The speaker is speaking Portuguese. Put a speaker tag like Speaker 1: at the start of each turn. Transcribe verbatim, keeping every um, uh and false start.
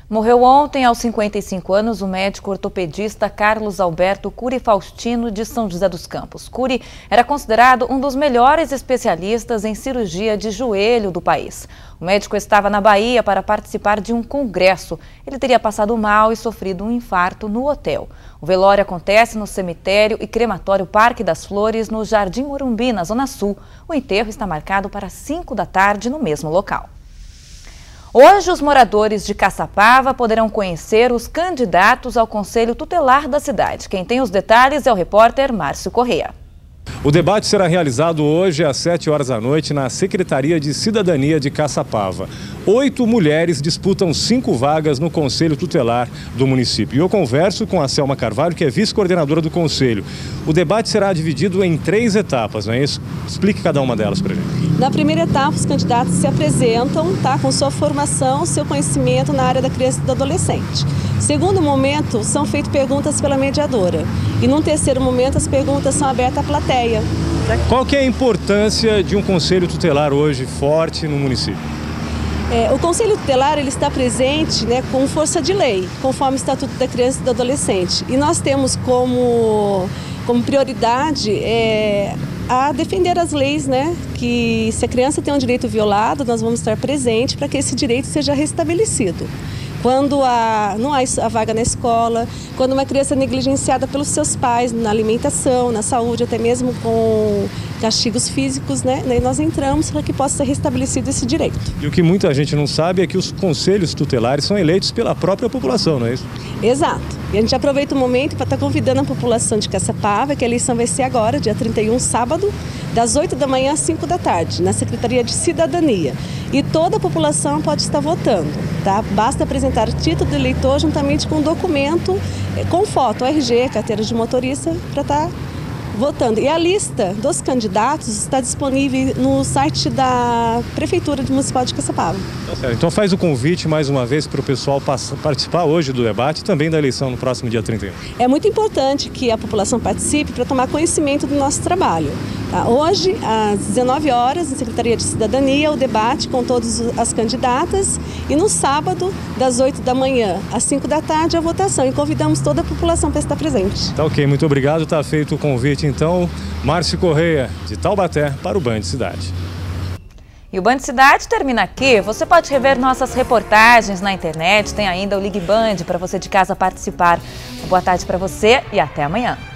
Speaker 1: Morreu ontem, aos cinquenta e cinco anos, o médico ortopedista Carlos Alberto Cury Faustino, de São José dos Campos. Cury era considerado um dos melhores especialistas em cirurgia de joelho do país. O médico estava na Bahia para participar de um congresso. Ele teria passado mal e sofrido um infarto no hotel. O velório acontece no cemitério e crematório Parque das Flores, no Jardim Morumbi, na Zona Sul. O enterro está marcado para cinco da tarde no mesmo local. Hoje, os moradores de Caçapava poderão conhecer os candidatos ao Conselho Tutelar da cidade. Quem tem os detalhes é o repórter Márcio Correia.
Speaker 2: O debate será realizado hoje às sete horas da noite na Secretaria de Cidadania de Caçapava. Oito mulheres disputam cinco vagas no Conselho Tutelar do município. E eu converso com a Selma Carvalho, que é vice-coordenadora do Conselho. O debate será dividido em três etapas, não é isso? Explique cada uma delas para a gente.
Speaker 3: Na primeira etapa, os candidatos se apresentam, tá, com sua formação, seu conhecimento na área da criança e do adolescente. Segundo momento, são feitas perguntas pela mediadora. E num terceiro momento, as perguntas são abertas à plateia.
Speaker 2: Qual que é a importância de um Conselho Tutelar hoje forte no município?
Speaker 3: É, o Conselho Tutelar ele está presente, né, com força de lei, conforme o Estatuto da Criança e do Adolescente. E nós temos como, como prioridade é, a defender as leis, né, que se a criança tem um direito violado, nós vamos estar presentes para que esse direito seja restabelecido. Quando há, não há a vaga na escola, quando uma criança é negligenciada pelos seus pais na alimentação, na saúde, até mesmo com castigos físicos, né? Daí nós entramos para que possa ser restabelecido esse direito.
Speaker 2: E o que muita gente não sabe é que os conselhos tutelares são eleitos pela própria população, não é isso?
Speaker 3: Exato. E a gente aproveita o momento para estar convidando a população de Caçapava, que a eleição vai ser agora, dia trinta e um, sábado, das oito da manhã às cinco da tarde, na Secretaria de Cidadania. E toda a população pode estar votando, tá? Basta apresentar o título do eleitor juntamente com um documento com foto, R G, carteira de motorista, para estar votando. E a lista dos candidatos está disponível no site da Prefeitura Municipal de Caçapava.
Speaker 2: Então faz o convite mais uma vez para o pessoal participar hoje do debate e também da eleição no próximo dia trinta e um.
Speaker 3: É muito importante que a população participe para tomar conhecimento do nosso trabalho. Tá? Hoje, às dezenove horas, na Secretaria de Cidadania, o debate com todas as candidatas e no sábado, das oito da manhã às cinco da tarde, a votação. E convidamos toda a população para estar presente.
Speaker 2: Tá ok, muito obrigado. Está feito o convite. Então, Márcio Correia, de Taubaté, para o Band Cidade.
Speaker 1: E o Band Cidade termina aqui. Você pode rever nossas reportagens na internet, tem ainda o Ligue Band para você de casa participar. Boa tarde para você e até amanhã.